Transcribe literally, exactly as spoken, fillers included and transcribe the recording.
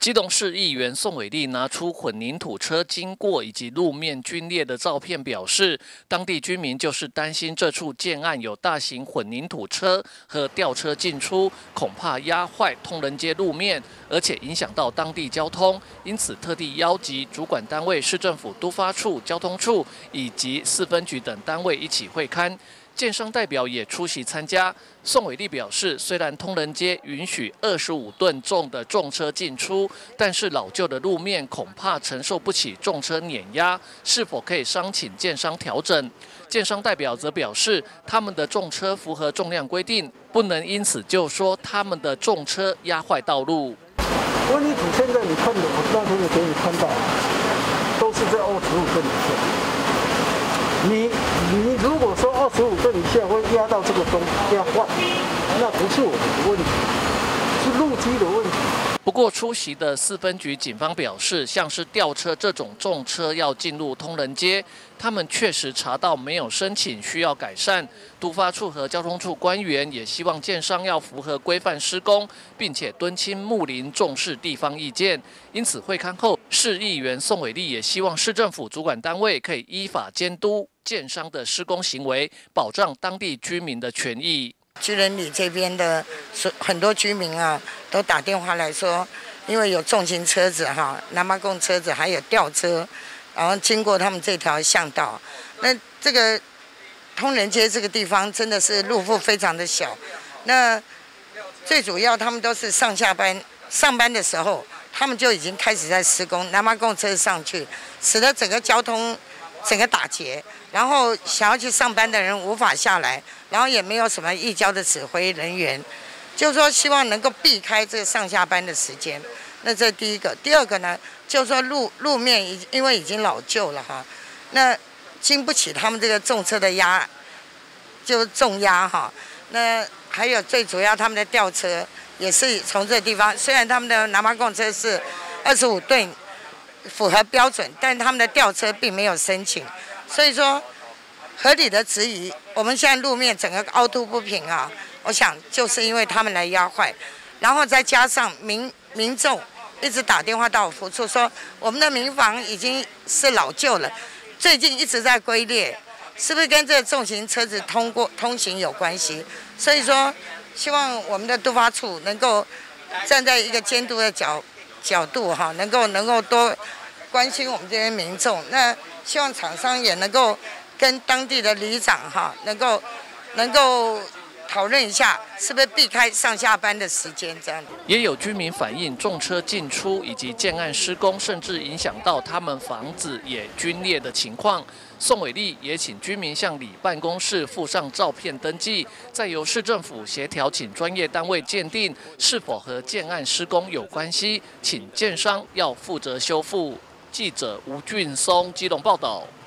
基隆市议员宋伟立拿出混凝土车经过以及路面龟裂的照片，表示当地居民就是担心这处建案有大型混凝土车和吊车进出，恐怕压坏通人街路面，而且影响到当地交通，因此特地邀集主管单位市政府都发处、交通处以及四分局等单位一起会勘。建商代表也出席参加。宋伟立表示，虽然通人街允许二十五吨重的重车进出，但是老旧的路面恐怕承受不起重车碾压，是否可以商请建商调整？建商代表则表示，他们的重车符合重量规定，不能因此就说他们的重车压坏道路。 混凝土现在你看的，我那天也给你看到，都是在二十五吨以下。你你如果说二十五吨以下会压到这个东压坏，那不是我们的问题，是路基的问题。 不过出席的四分局警方表示，像是吊车这种重车要进入通人街，他们确实查到没有申请，需要改善。都发处和交通处官员也希望建商要符合规范施工，并且敦亲睦邻，重视地方意见。因此会勘后，市议员宋伟立也希望市政府主管单位可以依法监督建商的施工行为，保障当地居民的权益。 居仁里这边的很多居民啊，都打电话来说，因为有重型车子哈，南马贡车子还有吊车，然后经过他们这条巷道，那这个通人街这个地方真的是路幅非常的小，那最主要他们都是上下班上班的时候，他们就已经开始在施工，南马贡车上去，使得整个交通整个打结，然后想要去上班的人无法下来，然后也没有什么义交的指挥人员，就是说希望能够避开这个上下班的时间。那这第一个，第二个呢，就是说路路面已因为已经老旧了哈，那经不起他们这个重车的压，就是重压哈。那还有最主要他们的吊车也是从这个地方，虽然他们的南马贡车是二十五吨。符合标准，但他们的吊车并没有申请，所以说合理的质疑，我们现在路面整个凹凸不平啊，我想就是因为他们来压坏，然后再加上民民众一直打电话到我服处说，我们的民房已经是老旧了，最近一直在龟裂，是不是跟这个重型车子通过通行有关系？所以说，希望我们的都发处能够站在一个监督的角。角度哈，能够能够多关心我们这些民众。那希望厂商也能够跟当地的里长哈，能够能够讨论一下，是不是避开上下班的时间这样。 也有居民反映，重车进出以及建案施工，甚至影响到他们房子也龟裂的情况。宋伟立也请居民向里办公室附上照片登记，再由市政府协调，请专业单位鉴定是否和建案施工有关系，请建商要负责修复。记者吴俊松基隆报道。